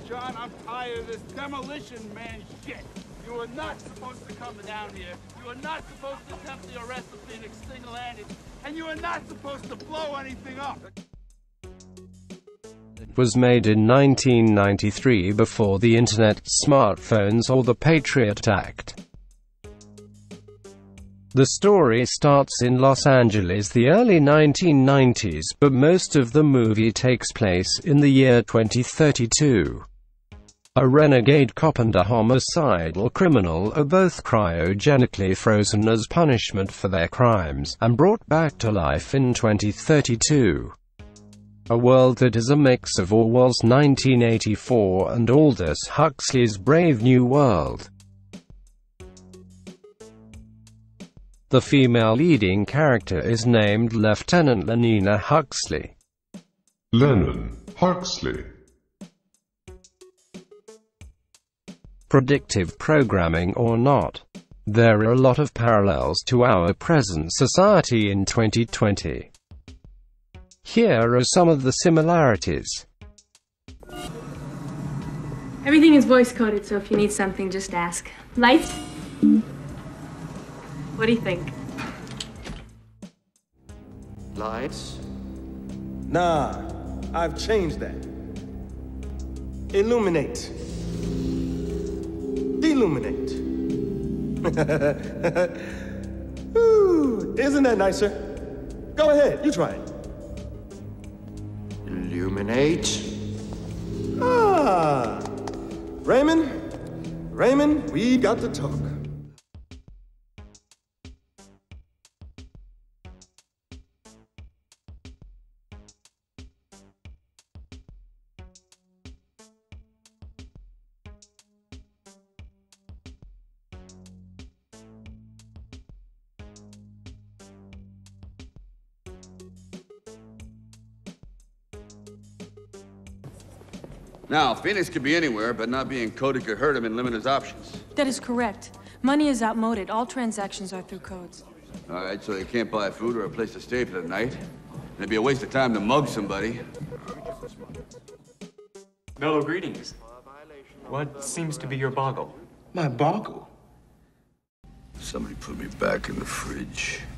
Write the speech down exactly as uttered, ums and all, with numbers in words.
John, I'm tired of this Demolition Man shit. You are not supposed to come down here. You are not supposed to attempt the arrest of Phoenix single-handed. And you are not supposed to blow anything up. It was made in nineteen ninety-three before the internet, smartphones or the Patriot Act. The story starts in Los Angeles the early nineteen nineties, but most of the movie takes place in the year twenty thirty-two. A renegade cop and a homicidal criminal are both cryogenically frozen as punishment for their crimes, and brought back to life in twenty thirty-two. A world that is a mix of Orwell's nineteen eighty-four and Aldous Huxley's Brave New World. The female leading character is named Lieutenant Lenina Huxley. Lennon Huxley. Predictive programming or not, there are a lot of parallels to our present society in twenty twenty. Here are some of the similarities. Everything is voice coded, so if you need something, just ask. Lights? What do you think? Lights? Nah, I've changed that. Illuminate. Deluminate. Ooh, isn't that nicer? Go ahead, you try it. Illuminate? Ah, Raymond, Raymond, we got to talk. Now, Phoenix could be anywhere, but not being coded could hurt him and limit his options. That is correct. Money is outmoded. All transactions are through codes. All right, so you can't buy food or a place to stay for the night. It'd be a waste of time to mug somebody. Mellow greetings. What seems to be your boggle? My boggle? Somebody put me back in the fridge.